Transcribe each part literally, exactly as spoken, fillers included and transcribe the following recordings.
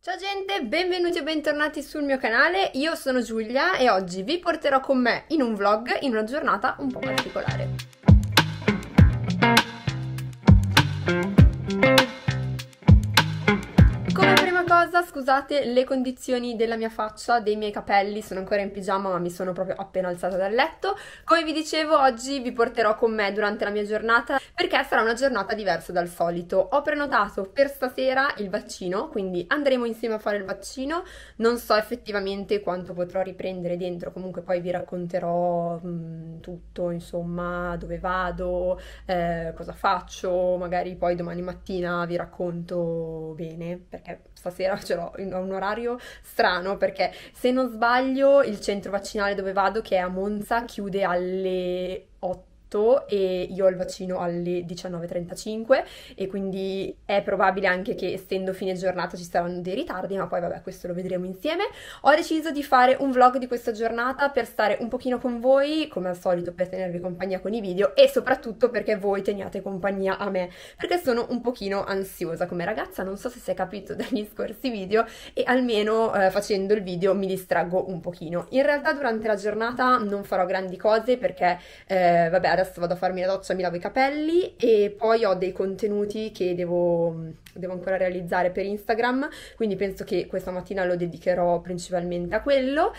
Ciao gente, benvenuti o bentornati sul mio canale, io sono Giulia e oggi vi porterò con me in un vlog in una giornata un po' particolare. Come prima cosa, scusate le condizioni della mia faccia, dei miei capelli, sono ancora in pigiama ma mi sono proprio appena alzata dal letto. Come vi dicevo, oggi vi porterò con me durante la mia giornata perché sarà una giornata diversa dal solito. Ho prenotato per stasera il vaccino, quindi andremo insieme a fare il vaccino. Non so effettivamente quanto potrò riprendere dentro, comunque poi vi racconterò mh, tutto, insomma, dove vado, eh, cosa faccio, magari poi domani mattina vi racconto bene, perché stasera ce l'ho in un orario strano, perché se non sbaglio il centro vaccinale dove vado, che è a Monza, chiude alle otto e io ho il vaccino alle diciannove e trentacinque e quindi è probabile anche che essendo fine giornata ci saranno dei ritardi, ma poi vabbè, questo lo vedremo insieme. Ho deciso di fare un vlog di questa giornata per stare un pochino con voi, come al solito, per tenervi compagnia con i video e soprattutto perché voi teniate compagnia a me, perché sono un pochino ansiosa come ragazza, non so se si è capito dagli scorsi video, e almeno eh, facendo il video mi distraggo un pochino. In realtà durante la giornata non farò grandi cose perché eh, vabbè, adesso vado a farmi la doccia, mi lavo i capelli e poi ho dei contenuti che devo, devo ancora realizzare per Instagram, quindi penso che questa mattina lo dedicherò principalmente a quello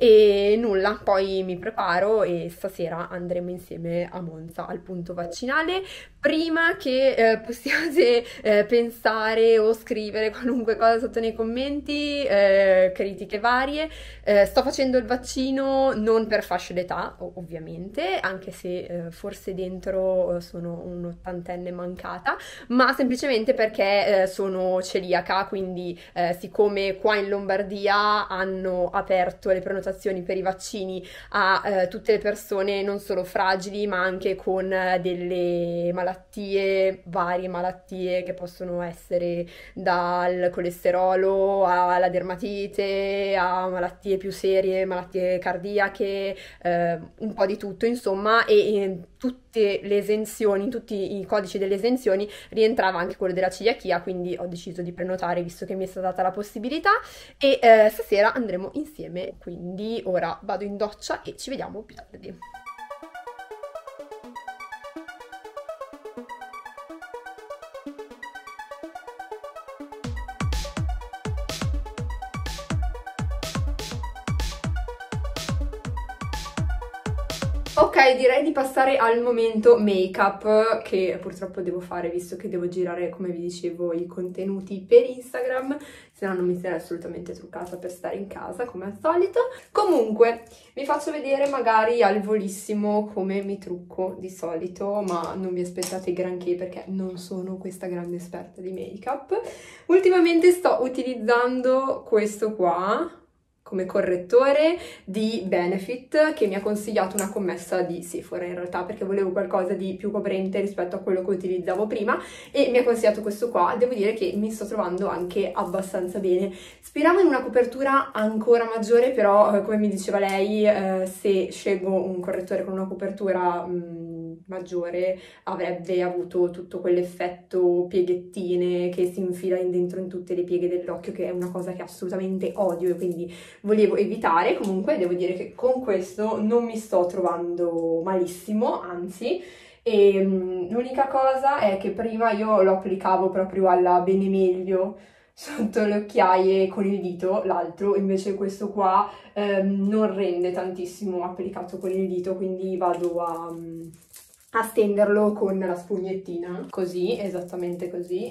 e nulla, poi mi preparo e stasera andremo insieme a Monza al punto vaccinale. Prima che eh, possiate eh, pensare o scrivere qualunque cosa sotto nei commenti, eh, critiche varie, eh, sto facendo il vaccino non per fasce d'età, ovviamente, anche se eh, forse dentro sono un'ottantenne mancata, ma semplicemente perché eh, sono celiaca, quindi eh, siccome qua in Lombardia hanno aperto le prenotazioni per i vaccini a eh, tutte le persone non solo fragili ma anche con eh, delle malattie, varie malattie che possono essere dal colesterolo alla dermatite a malattie più serie, malattie cardiache, eh, un po' di tutto insomma, e, e tutte le esenzioni, in tutti i codici delle esenzioni rientrava anche quello della celiachia, quindi ho deciso di prenotare visto che mi è stata data la possibilità e eh, stasera andremo insieme, quindi ora vado in doccia e ci vediamo più tardi. Ok, direi di passare al momento make-up, che purtroppo devo fare visto che devo girare, come vi dicevo, i contenuti per Instagram, se no non mi sarei assolutamente truccata per stare in casa, come al solito. Comunque, vi faccio vedere magari al volissimo come mi trucco di solito, ma non vi aspettate granché perché non sono questa grande esperta di make-up. Ultimamente sto utilizzando questo qua come correttore di Benefit, che mi ha consigliato una commessa di Sephora in realtà, perché volevo qualcosa di più coprente rispetto a quello che utilizzavo prima e mi ha consigliato questo qua. Devo dire che mi sto trovando anche abbastanza bene. Speravo in una copertura ancora maggiore, però eh, come mi diceva lei, eh, se scelgo un correttore con una copertura mh, maggiore avrebbe avuto tutto quell'effetto pieghettine che si infila in dentro in tutte le pieghe dell'occhio, che è una cosa che assolutamente odio e quindi volevo evitare. Comunque devo dire che con questo non mi sto trovando malissimo, anzi, e l'unica cosa è che prima io lo applicavo proprio alla bene meglio sotto le occhiaie con il dito, l'altro invece questo qua ehm, non rende tantissimo applicato con il dito, quindi vado a, a stenderlo con la spugnettina, così, esattamente così.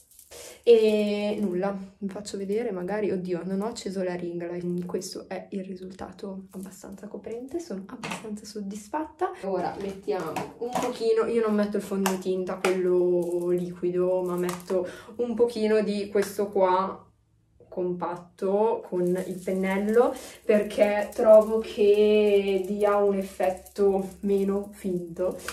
E nulla, vi faccio vedere magari, oddio, non ho acceso la ring light, questo è il risultato abbastanza coprente, sono abbastanza soddisfatta. Ora mettiamo un pochino, io non metto il fondotinta, quello liquido, ma metto un pochino di questo qua compatto con il pennello perché trovo che dia un effetto meno finto.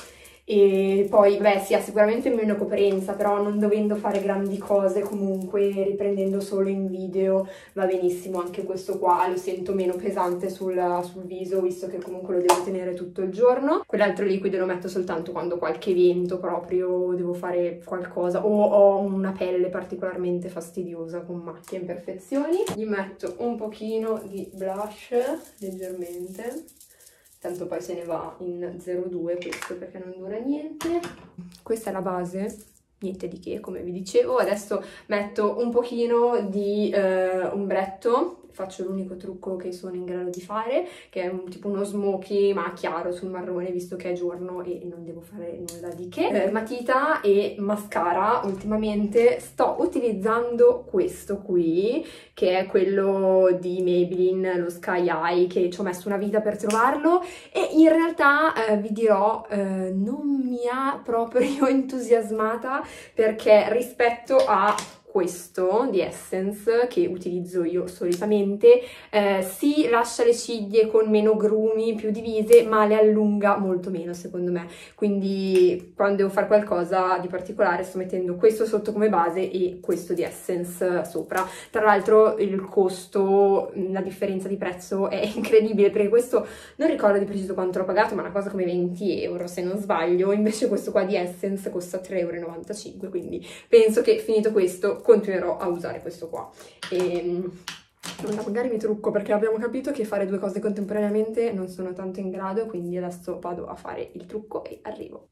e poi beh sì, ha sicuramente meno coperenza, però non dovendo fare grandi cose comunque, riprendendo solo in video va benissimo anche questo qua, lo sento meno pesante sul, sul viso visto che comunque lo devo tenere tutto il giorno. Quell'altro liquido lo metto soltanto quando qualche evento proprio devo fare qualcosa o ho una pelle particolarmente fastidiosa con macchie e imperfezioni. Gli metto un pochino di blush leggermente, tanto poi se ne va in zero due questo perché non dura niente. Questa è la base, niente di che, come vi dicevo. Adesso metto un pochino di eh, ombretto, faccio l'unico trucco che sono in grado di fare, che è un, tipo uno smoky ma chiaro sul marrone visto che è giorno e non devo fare nulla di che. Eh, matita e mascara. Ultimamente sto utilizzando questo qui, che è quello di Maybelline, lo Sky Eye, che ci ho messo una vita per trovarlo e in realtà eh, vi dirò eh, non mi ha proprio entusiasmata, perché rispetto a questo di Essence che utilizzo io solitamente eh, si lascia le ciglia con meno grumi, più divise, ma le allunga molto meno secondo me, quindi quando devo fare qualcosa di particolare sto mettendo questo sotto come base e questo di Essence sopra. Tra l'altro il costo, la differenza di prezzo è incredibile, perché questo non ricordo di preciso quanto l'ho pagato, ma una cosa come venti euro se non sbaglio, invece questo qua di Essence costa tre e novantacinque euro, quindi penso che finito questo continuerò a usare questo qua. E magari mi trucco perché abbiamo capito che fare due cose contemporaneamente non sono tanto in grado, quindi adesso vado a fare il trucco e arrivo.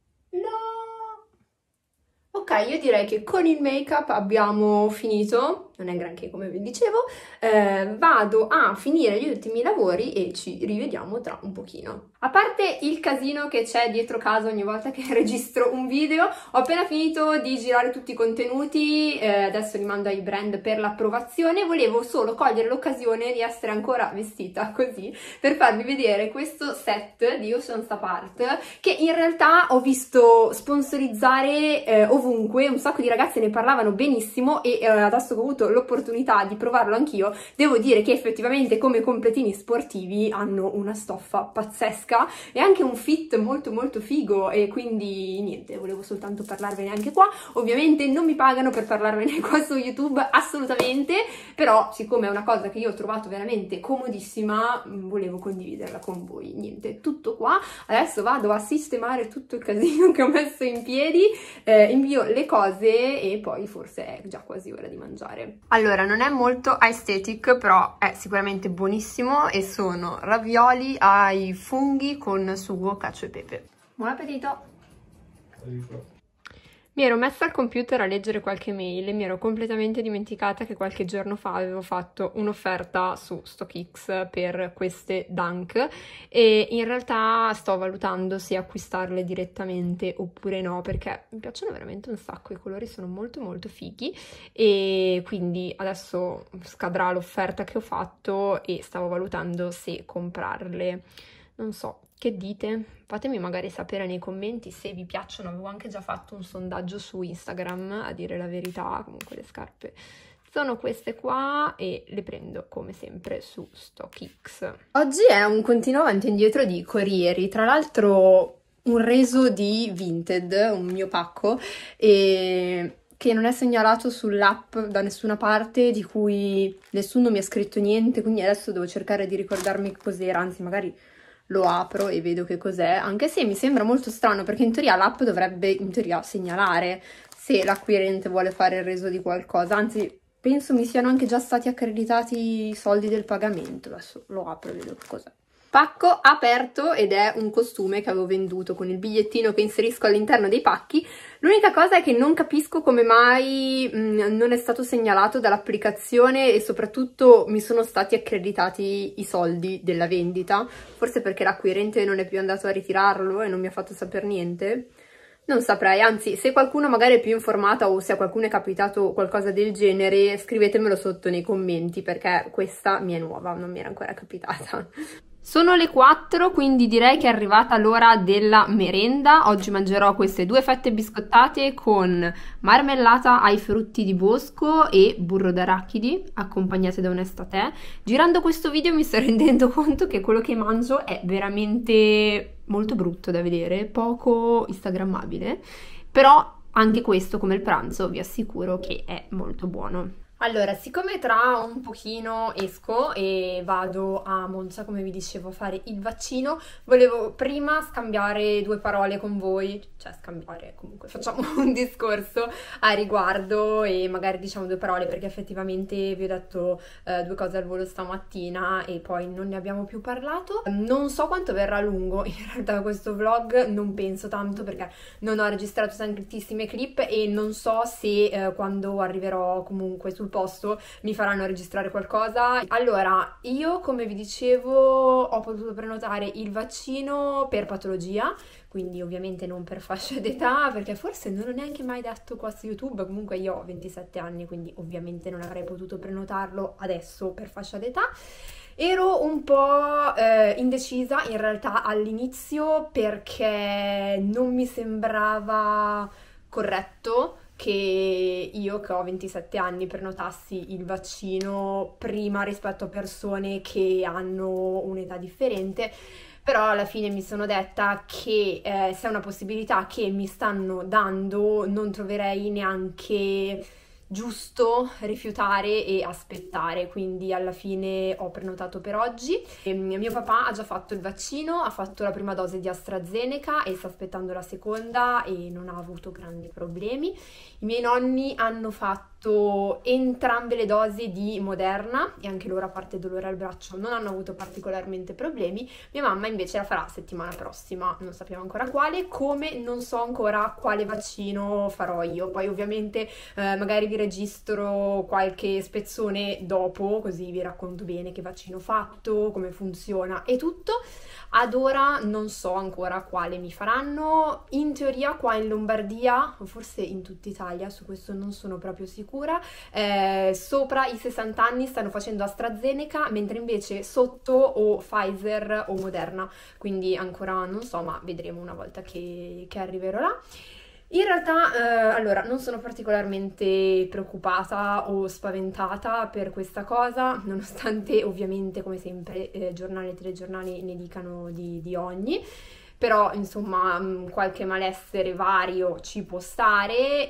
No! Ok, io direi che con il make-up abbiamo finito, non è granché come vi dicevo, eh, vado a finire gli ultimi lavori e ci rivediamo tra un pochino. A parte il casino che c'è dietro casa ogni volta che registro un video, ho appena finito di girare tutti i contenuti, eh, adesso li mando ai brand per l'approvazione. Volevo solo cogliere l'occasione di essere ancora vestita così per farvi vedere questo set di Oceans Apart, che in realtà ho visto sponsorizzare eh, ovunque, un sacco di ragazze ne parlavano benissimo e eh, adesso che ho avuto l'opportunità di provarlo anch'io, devo dire che effettivamente come completini sportivi hanno una stoffa pazzesca e anche un fit molto molto figo, e quindi niente, volevo soltanto parlarvene anche qua. Ovviamente non mi pagano per parlarvene qua su YouTube, assolutamente, però siccome è una cosa che io ho trovato veramente comodissima volevo condividerla con voi. Niente, tutto qua. Adesso vado a sistemare tutto il casino che ho messo in piedi, eh, invio le cose e poi forse è già quasi ora di mangiare. Allora, non è molto aesthetic, però è sicuramente buonissimo e sono ravioli ai funghi con sugo, cacio e pepe. Buon appetito! Mi ero messa al computer a leggere qualche mail e mi ero completamente dimenticata che qualche giorno fa avevo fatto un'offerta su StockX per queste Dunk e in realtà sto valutando se acquistarle direttamente oppure no, perché mi piacciono veramente un sacco, i colori sono molto molto fighi e quindi adesso scadrà l'offerta che ho fatto e stavo valutando se comprarle. Non so, che dite? Fatemi magari sapere nei commenti se vi piacciono. Avevo anche già fatto un sondaggio su Instagram, a dire la verità. Comunque le scarpe sono queste qua e le prendo come sempre su StockX. Oggi è un continuo avanti e indietro di corrieri, tra l'altro un reso di Vinted, un mio pacco, e che non è segnalato sull'app da nessuna parte, di cui nessuno mi ha scritto niente, quindi adesso devo cercare di ricordarmi cos'era, anzi magari lo apro e vedo che cos'è, anche se mi sembra molto strano perché in teoria l'app dovrebbe in teoria segnalare se l'acquirente vuole fare il reso di qualcosa, anzi penso mi siano anche già stati accreditati i soldi del pagamento. Adesso lo apro e vedo che cos'è. Pacco aperto ed è un costume che avevo venduto con il bigliettino che inserisco all'interno dei pacchi. L'unica cosa è che non capisco come mai mh, non è stato segnalato dall'applicazione e soprattutto mi sono stati accreditati i soldi della vendita, forse perché l'acquirente non è più andato a ritirarlo e non mi ha fatto sapere niente. Non saprei, anzi se qualcuno magari è più informata o se a qualcuno è capitato qualcosa del genere scrivetemelo sotto nei commenti perché questa mi è nuova, non mi era ancora capitata. Sono le quattro, quindi direi che è arrivata l'ora della merenda. Oggi mangerò queste due fette biscottate con marmellata ai frutti di bosco e burro d'arachidi, accompagnate da un estate. Girando questo video mi sto rendendo conto che quello che mangio è veramente molto brutto da vedere, poco instagrammabile, però anche questo, come il pranzo, vi assicuro che è molto buono. Allora, siccome tra un pochino esco e vado a Monza, come vi dicevo, a fare il vaccino, volevo prima scambiare due parole con voi, cioè scambiare, comunque facciamo un discorso a riguardo e magari diciamo due parole, perché effettivamente vi ho detto eh, due cose al volo stamattina e poi non ne abbiamo più parlato. Non so quanto verrà lungo in realtà questo vlog, non penso tanto perché non ho registrato tantissime clip e non so se eh, quando arriverò comunque sul posto mi faranno registrare qualcosa. Allora, io come vi dicevo ho potuto prenotare il vaccino per patologia, quindi ovviamente non per fascia d'età, perché forse non l'ho neanche mai detto qua su YouTube. Comunque io ho ventisette anni, quindi ovviamente non avrei potuto prenotarlo adesso per fascia d'età. Ero un po' eh, indecisa in realtà all'inizio perché non mi sembrava corretto che io che ho ventisette anni prenotassi il vaccino prima rispetto a persone che hanno un'età differente, però alla fine mi sono detta che eh, se è una possibilità che mi stanno dando non troverei neanche giusto rifiutare e aspettare, quindi alla fine ho prenotato per oggi. E mio papà ha già fatto il vaccino, ha fatto la prima dose di AstraZeneca e sta aspettando la seconda e non ha avuto grandi problemi. I miei nonni hanno fatto entrambe le dosi di Moderna e anche loro, a parte dolore al braccio, non hanno avuto particolarmente problemi. Mia mamma invece la farà settimana prossima, non sappiamo ancora quale, come non so ancora quale vaccino farò io. Poi ovviamente eh, magari vi registro qualche spezzone dopo, così vi racconto bene che vaccino ho fatto, come funziona e tutto. Ad ora non so ancora quale mi faranno. In teoria qua in Lombardia, o forse in tutta Italia, su questo non sono proprio sicura, eh, sopra i sessanta anni stanno facendo AstraZeneca, mentre invece sotto o Pfizer o Moderna, quindi ancora non so, ma vedremo una volta che, che arriverò là. In realtà, eh, allora, non sono particolarmente preoccupata o spaventata per questa cosa, nonostante ovviamente, come sempre, eh, giornali e telegiornali ne dicano di, di ogni, però insomma mh, qualche malessere vario ci può stare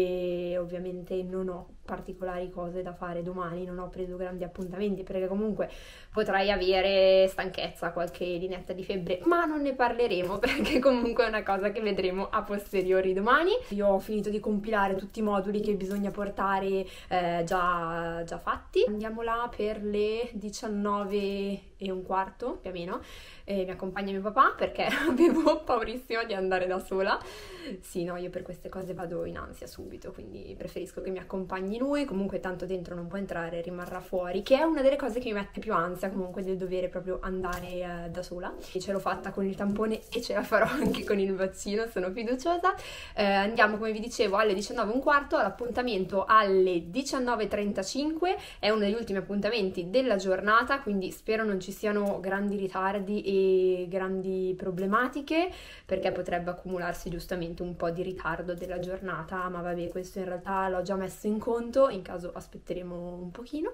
e ovviamente non ho particolari cose da fare domani, non ho preso grandi appuntamenti perché comunque potrei avere stanchezza, qualche linetta di febbre, ma non ne parleremo perché comunque è una cosa che vedremo a posteriori domani. Io ho finito di compilare tutti i moduli che bisogna portare eh, già, già fatti. Andiamo là per le diciannove e un quarto più o meno e mi accompagna mio papà perché avevo paurissima di andare da sola. Sì, no, io per queste cose vado in ansia subito, quindi preferisco che mi accompagni lui. Comunque tanto dentro non può entrare, rimarrà fuori, che è una delle cose che mi mette più ansia comunque, del dovere proprio andare eh, da sola. E ce l'ho fatta con il tampone e ce la farò anche con il vaccino, sono fiduciosa. Eh, andiamo, come vi dicevo, alle diciannove e un quarto, l'appuntamento alle diciannove e trentacinque, è uno degli ultimi appuntamenti della giornata, quindi spero non ci siano grandi ritardi e grandi problematiche, perché potrebbe accumularsi giustamente un po' di ritardo della giornata, ma vabbè, questo in realtà l'ho già messo in conto, in caso aspetteremo un pochino.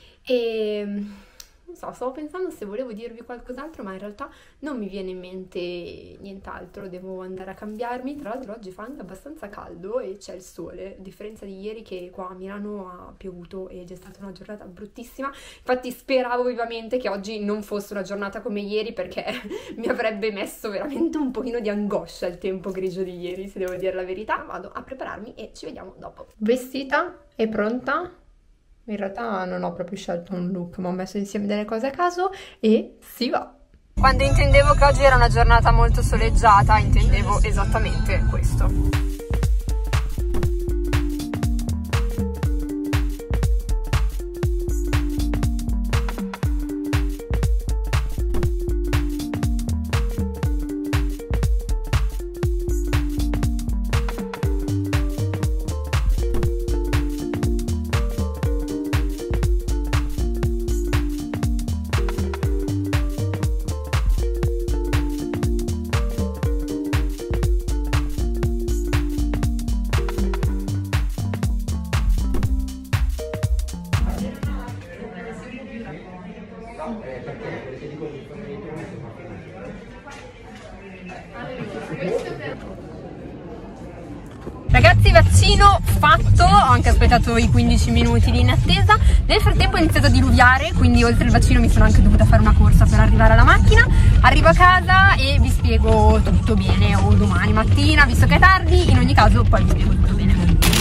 E non so, stavo pensando se volevo dirvi qualcos'altro, ma in realtà non mi viene in mente nient'altro, devo andare a cambiarmi. Tra l'altro oggi fa anche abbastanza caldo e c'è il sole, a differenza di ieri che qua a Milano ha piovuto ed è stata una giornata bruttissima. Infatti speravo vivamente che oggi non fosse una giornata come ieri, perché mi avrebbe messo veramente un pochino di angoscia il tempo grigio di ieri, se devo dire la verità. Vado a prepararmi e ci vediamo dopo. Vestita e pronta? In realtà non ho proprio scelto un look, ma ho messo insieme delle cose a caso e si va! Quando intendevo che oggi era una giornata molto soleggiata, intendevo esattamente questo. eh, perché ti dico che Ragazzi, vaccino fatto, ho anche aspettato i quindici minuti lì in attesa. Nel frattempo è iniziato a diluviare, quindi oltre al vaccino mi sono anche dovuta fare una corsa per arrivare alla macchina. Arrivo a casa e vi spiego tutto bene, o domani mattina, visto che è tardi, in ogni caso poi vi spiego tutto bene.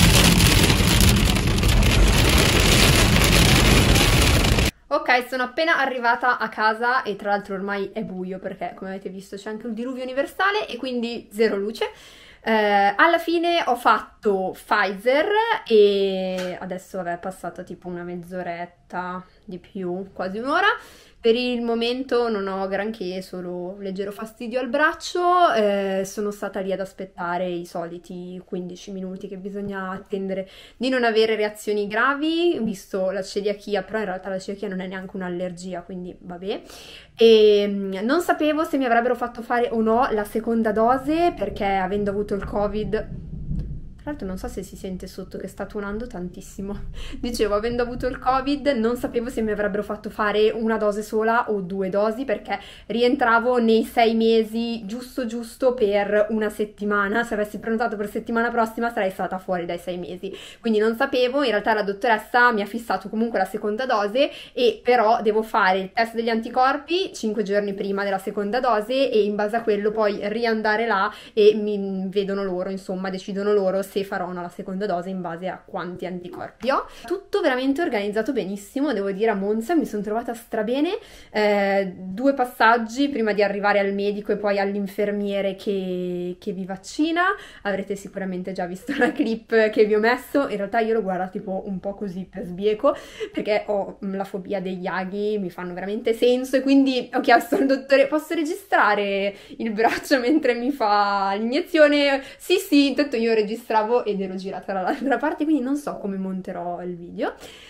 Ok, sono appena arrivata a casa e tra l'altro ormai è buio perché, come avete visto, c'è anche un diluvio universale e quindi zero luce. Eh, alla fine ho fatto Pfizer e adesso vabbè, è passata tipo una mezz'oretta di più, quasi un'ora. Per il momento non ho granché, solo leggero fastidio al braccio, eh, sono stata lì ad aspettare i soliti quindici minuti che bisogna attendere di non avere reazioni gravi, visto la celiachia, però in realtà la celiachia non è neanche un'allergia, quindi vabbè. E non sapevo se mi avrebbero fatto fare o no la seconda dose, perché avendo avuto il Covid... Tra l'altro non so se si sente sotto che sta tuonando tantissimo. Dicevo, avendo avuto il Covid, non sapevo se mi avrebbero fatto fare una dose sola o due dosi, perché rientravo nei sei mesi giusto giusto per una settimana. Se avessi prenotato per settimana prossima sarei stata fuori dai sei mesi. Quindi non sapevo, in realtà la dottoressa mi ha fissato comunque la seconda dose, e però devo fare il test degli anticorpi cinque giorni prima della seconda dose e in base a quello poi riandare là e mi vedono loro, insomma, decidono loro se farò la seconda dose in base a quanti anticorpi ho. Tutto veramente organizzato benissimo, devo dire, a Monza mi sono trovata strabene, eh, due passaggi prima di arrivare al medico e poi all'infermiere che, che vi vaccina. Avrete sicuramente già visto la clip che vi ho messo, in realtà io l'ho guardata tipo un po' così per sbieco perché ho la fobia degli aghi, mi fanno veramente senso, e quindi ho chiesto al dottore: posso registrare il braccio mentre mi fa l'iniezione? Sì sì, intanto io registravo ed ero girata dall'altra parte, quindi non so come monterò il video.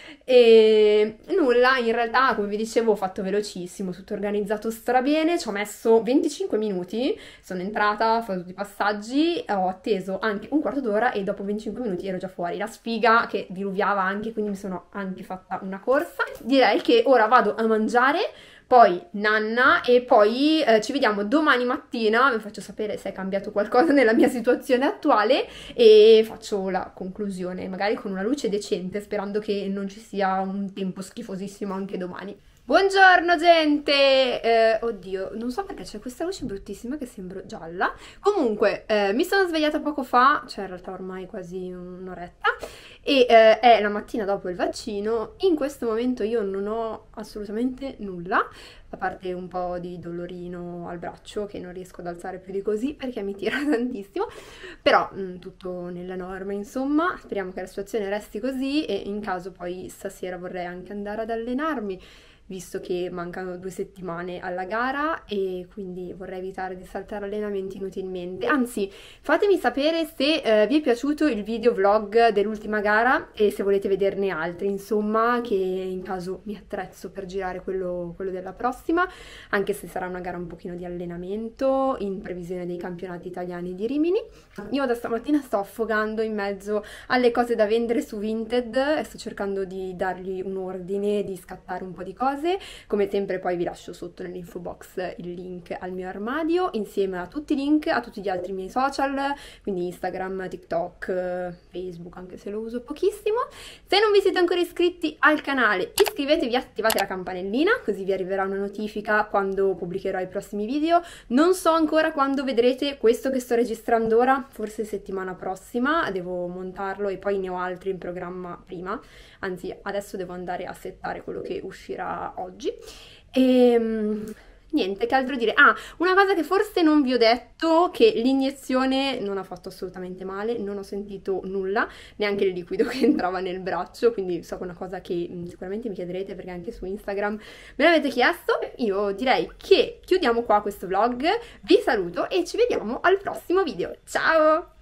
E nulla, in realtà, come vi dicevo, ho fatto velocissimo, tutto organizzato strabene, ci ho messo venticinque minuti, sono entrata, ho fatto tutti i passaggi, ho atteso anche un quarto d'ora e dopo venticinque minuti ero già fuori. La sfiga che diluviava anche, quindi mi sono anche fatta una corsa. Direi che ora vado a mangiare, poi nanna, e poi eh, ci vediamo domani mattina, vi faccio sapere se è cambiato qualcosa nella mia situazione attuale e faccio la conclusione, magari con una luce decente, sperando che non ci sia un tempo schifosissimo anche domani. Buongiorno gente! Eh, oddio, non so perché c'è questa luce bruttissima che sembra gialla. Comunque, eh, mi sono svegliata poco fa, cioè in realtà ormai quasi un'oretta, e eh, è la mattina dopo il vaccino. In questo momento io non ho assolutamente nulla, a parte un po' di dolorino al braccio che non riesco ad alzare più di così perché mi tira tantissimo, però mh, tutto nella norma, insomma. Speriamo che la situazione resti così e in caso poi stasera vorrei anche andare ad allenarmi, visto che mancano due settimane alla gara e quindi vorrei evitare di saltare allenamenti inutilmente. Anzi, fatemi sapere se eh, vi è piaciuto il video vlog dell'ultima gara e se volete vederne altri, insomma, che in caso mi attrezzo per girare quello, quello della prossima, anche se sarà una gara un pochino di allenamento in previsione dei campionati italiani di Rimini. Io da stamattina sto affogando in mezzo alle cose da vendere su Vinted e sto cercando di dargli un ordine, di scattare un po' di cose. Come sempre poi vi lascio sotto nell'info box il link al mio armadio, insieme a tutti i link a tutti gli altri miei social, quindi Instagram, TikTok, Facebook, anche se lo uso pochissimo. Se non vi siete ancora iscritti al canale, iscrivetevi e attivate la campanellina, così vi arriverà una notifica quando pubblicherò i prossimi video. Non so ancora quando vedrete questo che sto registrando ora, forse settimana prossima, devo montarlo e poi ne ho altri in programma prima, anzi adesso devo andare a settare quello che uscirà oggi. E niente, che altro dire? Ah, una cosa che forse non vi ho detto, che l'iniezione non ha fatto assolutamente male, non ho sentito nulla, neanche il liquido che entrava nel braccio, quindi so che è una cosa che mh, sicuramente mi chiederete perché anche su Instagram me l'avete chiesto. Io direi che chiudiamo qua questo vlog, vi saluto e ci vediamo al prossimo video. Ciao!